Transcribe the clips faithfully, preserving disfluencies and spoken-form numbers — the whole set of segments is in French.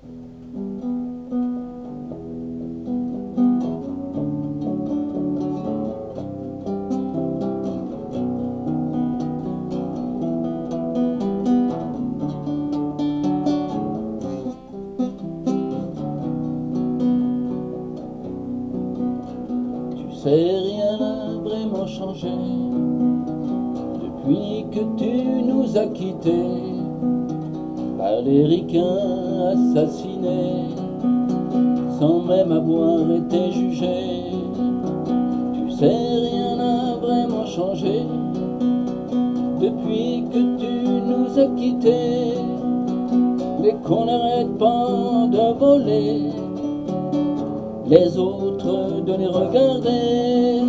Tu sais, rien n'a vraiment changé depuis que tu nous as quittés par les ricains assassinés sans même avoir été jugés. Tu sais, rien n'a vraiment changé depuis que tu nous as quittés, mais qu'on n'arrête pas de voler les autres, de les regarder.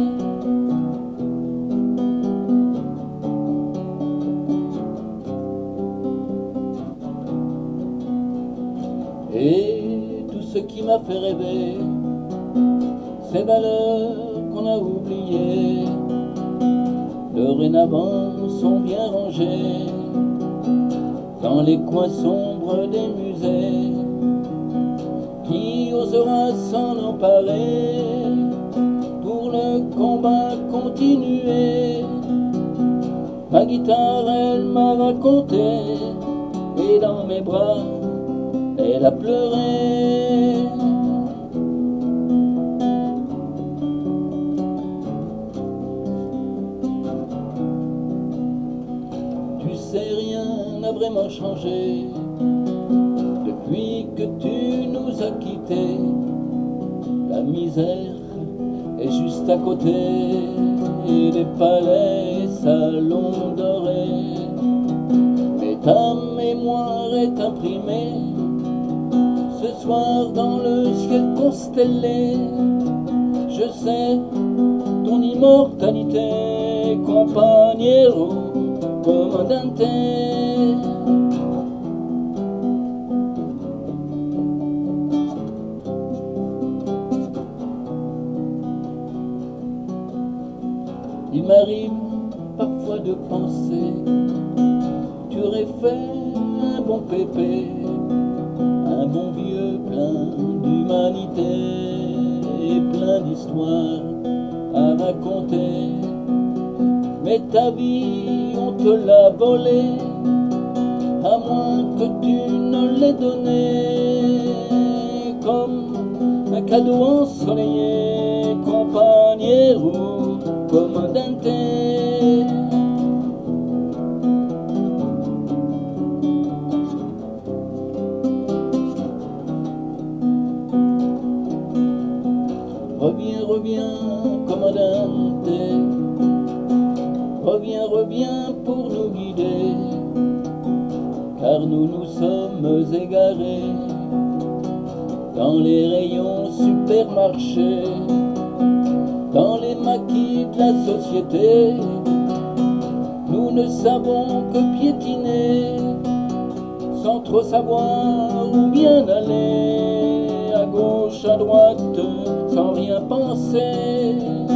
Et tout ce qui m'a fait rêver, ces valeurs qu'on a oubliées, dorénavant sont bien rangées dans les coins sombres des musées. Qui osera s'en emparer pour le combat continuer? Ma guitare, elle m'a raconté, et dans mes bras, elle a pleuré. Tu sais, rien n'a vraiment changé depuis que tu nous as quittés. La misère est juste à côté des palais et salons dorés. Mais ta mémoire est imprimée ce soir dans le ciel constellé. Je sais ton immortalité, compagnero, comandante. Il m'arrive parfois de penser, tu aurais fait un bon pépé, un bon vieux plein d'humanité et plein d'histoires à raconter. Mais ta vie, on te l'a volée, à moins que tu ne l'aies donnée comme un cadeau ensoleillé, compagnero, comandante. Reviens, reviens, comandante. Reviens, reviens pour nous guider, car nous nous sommes égarés dans les rayons supermarchés, dans les maquis de la société. Nous ne savons que piétiner, sans trop savoir où bien aller, à gauche, à droite, sans rien penser.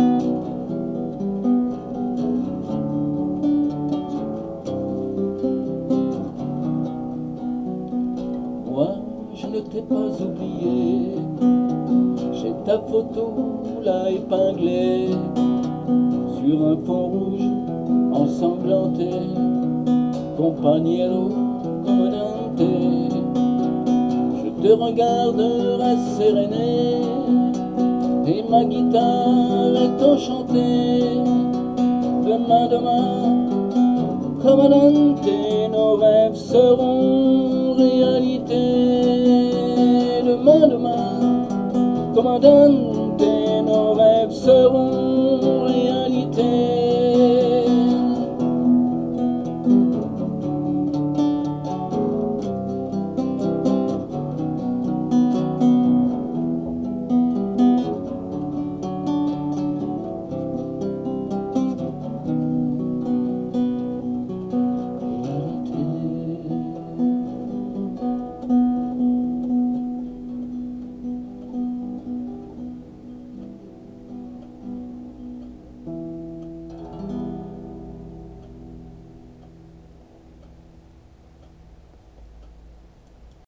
Moi, je ne t'ai pas oublié, j'ai ta photo là épinglée sur un fond rouge ensanglanté, compagnero, comandante. Je te regarde rasséréné et ma guitare est enchantée. Demain, demain, comandante, nos rêves seront réalité. Demain, demain, comandante.